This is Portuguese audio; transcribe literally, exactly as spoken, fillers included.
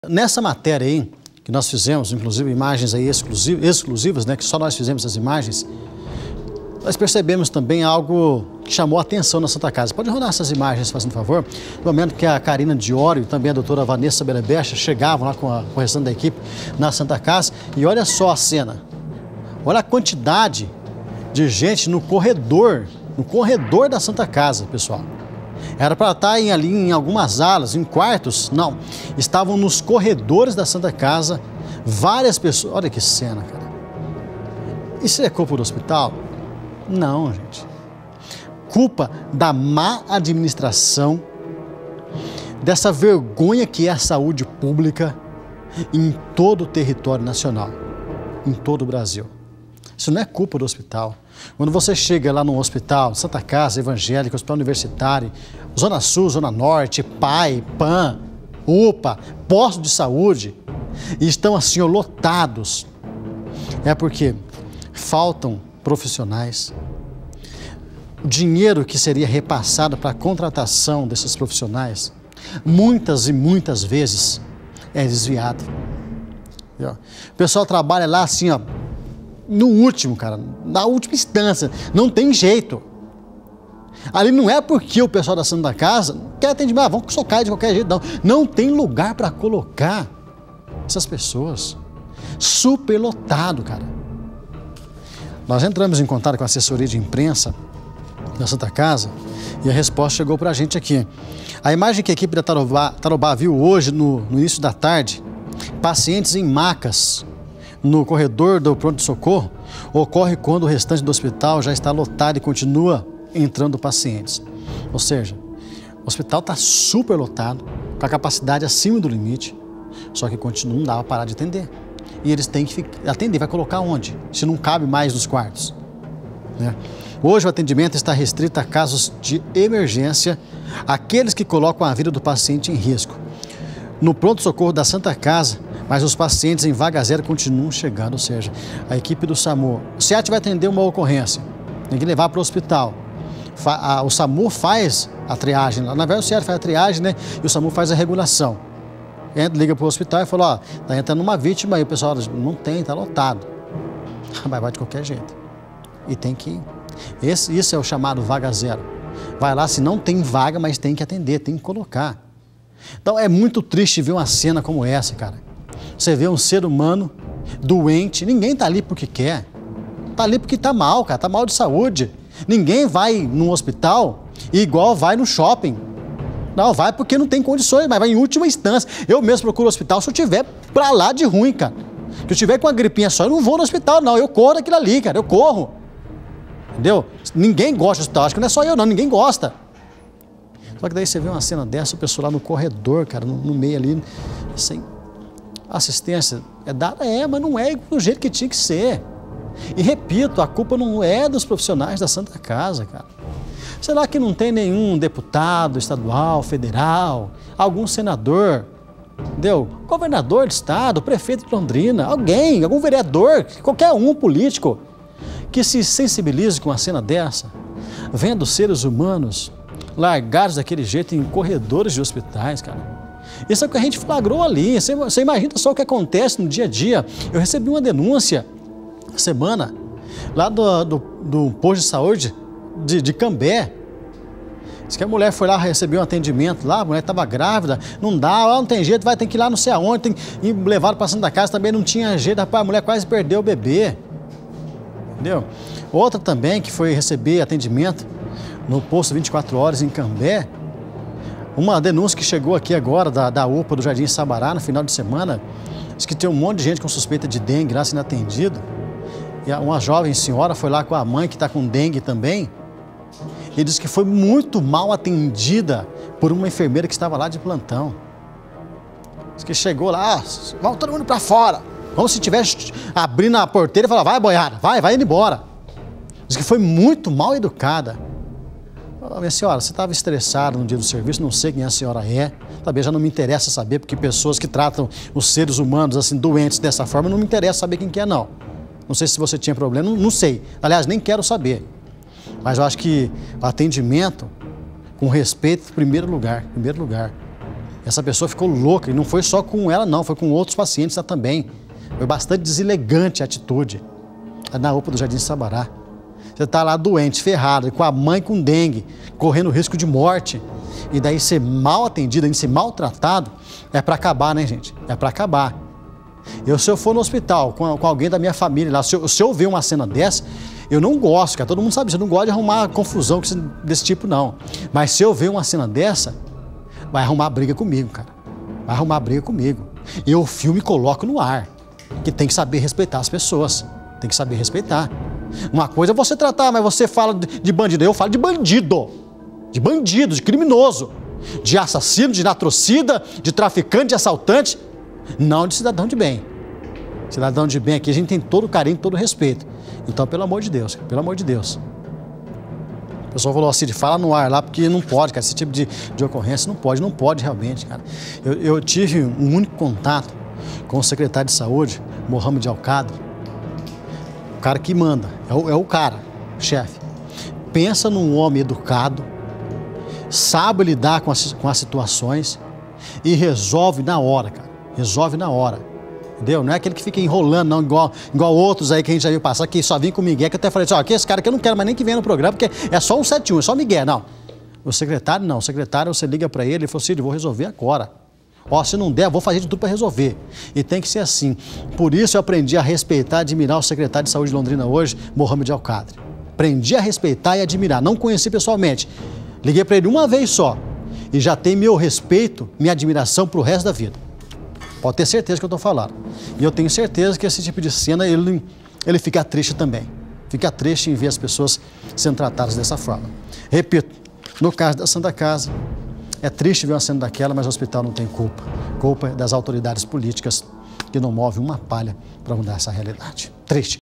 Nessa matéria aí, que nós fizemos, inclusive imagens aí exclusivas, exclusivas, né, que só nós fizemos as imagens, nós percebemos também algo que chamou a atenção na Santa Casa. Pode rodar essas imagens, fazendo favor. No momento que a Karina Diório e também a doutora Vanessa Berebecha chegavam lá com, a, com o restante da equipe na Santa Casa, e olha só a cena. Olha a quantidade de gente no corredor, no corredor da Santa Casa, pessoal. Era para estar em, ali em algumas alas, em quartos, não. Estavam nos corredores da Santa Casa, várias pessoas. Olha que cena, cara. Isso é culpa do hospital? Não, gente. Culpa da má administração, dessa vergonha que é a saúde pública em todo o território nacional, em todo o Brasil. Isso não é culpa do hospital. Quando você chega lá no hospital, Santa Casa, Evangélica, Hospital Universitário, Zona Sul, Zona Norte, P A I, P A M, U P A, postos de saúde, e estão assim, ó, lotados, é porque faltam profissionais. O dinheiro que seria repassado para a contratação desses profissionais, muitas e muitas vezes, é desviado. O pessoal trabalha lá assim, ó, no último, cara, na última instância, não tem jeito. Ali não é porque o pessoal da Santa Casa quer atendimento, ah, vamos socar de qualquer jeito, não. Não tem lugar para colocar essas pessoas. Super lotado, cara. Nós entramos em contato com a assessoria de imprensa da Santa Casa e a resposta chegou para a gente aqui. A imagem que a equipe da Tarobá, Tarobá viu hoje, no, no início da tarde, pacientes em macas no corredor do pronto-socorro, ocorre quando o restante do hospital já está lotado e continua entrando pacientes. Ou seja, o hospital está super lotado, com a capacidade acima do limite, só que continua, não dá para parar de atender. E eles têm que atender, vai colocar onde? Se não cabe mais nos quartos, né? Hoje o atendimento está restrito a casos de emergência, aqueles que colocam a vida do paciente em risco. No pronto-socorro da Santa Casa, mas os pacientes em vaga zero continuam chegando, ou seja, a equipe do SAMU, o SEAT vai atender uma ocorrência, tem que levar para o hospital. O SAMU faz a triagem, na verdade o SEAT faz a triagem, né? E o SAMU faz a regulação. Entra, liga para o hospital e fala, ó, tá entrando uma vítima, aí o pessoal diz, não tem, tá lotado. Mas vai de qualquer jeito. E tem que ir. Esse, isso é o chamado vaga zero. Vai lá, se não tem vaga, mas tem que atender, tem que colocar. Então é muito triste ver uma cena como essa, cara. Você vê um ser humano doente, ninguém tá ali porque quer. Tá ali porque tá mal, cara, tá mal de saúde. Ninguém vai num hospital igual vai no shopping. Não, vai porque não tem condições, mas vai em última instância. Eu mesmo procuro hospital se eu tiver pra lá de ruim, cara. Se eu tiver com uma gripinha só, eu não vou no hospital, não. Eu corro daquilo ali, cara, eu corro. Entendeu? Ninguém gosta do hospital, acho que não é só eu, não, ninguém gosta. Só que daí você vê uma cena dessa, o pessoal lá no corredor, cara, no, no meio ali, sem assistência. É dada, é, mas não é do jeito que tinha que ser. E repito, a culpa não é dos profissionais da Santa Casa, cara. Será que não tem nenhum deputado estadual, federal, algum senador, entendeu? Governador de estado, prefeito de Londrina, alguém, algum vereador, qualquer um político, que se sensibilize com uma cena dessa, vendo seres humanos largados daquele jeito em corredores de hospitais, cara. Isso é o que a gente flagrou ali. Você, você imagina só o que acontece no dia a dia. Eu recebi uma denúncia semana lá do, do, do posto de saúde de, de Cambé. Diz que a mulher foi lá receber um atendimento lá, a mulher estava grávida, não dá, não tem jeito, vai ter que ir lá não sei aonde, tem que ir levado para Santa Casa, também não tinha jeito, rapaz, a mulher quase perdeu o bebê. Entendeu? Outra também que foi receber atendimento no posto vinte e quatro horas em Cambé, uma denúncia que chegou aqui agora da, da U P A do Jardim Sabará no final de semana, diz que tem um monte de gente com suspeita de dengue lá sendo atendido, e uma jovem senhora foi lá com a mãe que está com dengue também, e diz que foi muito mal atendida por uma enfermeira que estava lá de plantão. Diz que chegou lá, ah, vamos todo mundo para fora, como se estivesse abrindo a porteira e falava, vai boiada, vai, vai indo embora. Diz que foi muito mal educada. Oh, minha senhora, você estava estressada no dia do serviço, não sei quem a senhora é, também já não me interessa saber, porque pessoas que tratam os seres humanos assim, doentes dessa forma, não me interessa saber quem que é, não. Não sei se você tinha problema, não, não sei. Aliás, nem quero saber. Mas eu acho que o atendimento, com respeito, em primeiro lugar, em primeiro lugar. Essa pessoa ficou louca, e não foi só com ela não, foi com outros pacientes lá também. Foi bastante deselegante a atitude. Na U P A do Jardim Sabará. Você está lá doente, ferrado, com a mãe com dengue, correndo risco de morte. E daí ser mal atendido, ser maltratado, é para acabar, né, gente? É para acabar. Eu, se eu for no hospital com, com alguém da minha família lá, se eu, se eu ver uma cena dessa, eu não gosto, cara, todo mundo sabe disso, eu não gosto de arrumar confusão desse tipo, não. Mas se eu ver uma cena dessa, vai arrumar briga comigo, cara. Vai arrumar briga comigo. Eu o filme coloco no ar, que tem que saber respeitar as pessoas, tem que saber respeitar. Uma coisa é você tratar, mas você fala de bandido, eu falo de bandido, de bandido, de criminoso, de assassino, de latrocida, de traficante, de assaltante, não de cidadão de bem. Cidadão de bem aqui, a gente tem todo o carinho, todo o respeito. Então, pelo amor de Deus, pelo amor de Deus. O pessoal falou assim, fala no ar lá, porque não pode, cara, esse tipo de, de ocorrência não pode, não pode realmente, cara. Eu, eu tive um único contato com o secretário de saúde, Mohamed Al-Qadri, o cara que manda, é o, é o cara, chefe. Pensa num homem educado, sabe lidar com as, com as situações e resolve na hora, cara, resolve na hora. Entendeu? Não é aquele que fica enrolando, não, igual, igual outros aí que a gente já viu passar, que só vem com o Miguel, que eu até falei assim, ó, aqui esse cara que eu não quero mais nem que venha no programa, porque é só um sete um, é só Miguel, não. O secretário, não, o secretário, você liga para ele e fala assim, vou resolver agora. Ó, se não der, eu vou fazer de tudo para resolver. E tem que ser assim. Por isso eu aprendi a respeitar e admirar o secretário de saúde de Londrina hoje, Mohamed Al-Qadri. Aprendi a respeitar e admirar, não conheci pessoalmente. Liguei para ele uma vez só e já tem meu respeito, minha admiração pro resto da vida. Pode ter certeza que eu estou falando. E eu tenho certeza que esse tipo de cena, ele, ele fica triste também. Fica triste em ver as pessoas sendo tratadas dessa forma. Repito, no caso da Santa Casa, é triste ver uma cena daquela, mas o hospital não tem culpa. Culpa é das autoridades políticas que não movem uma palha para mudar essa realidade. Triste.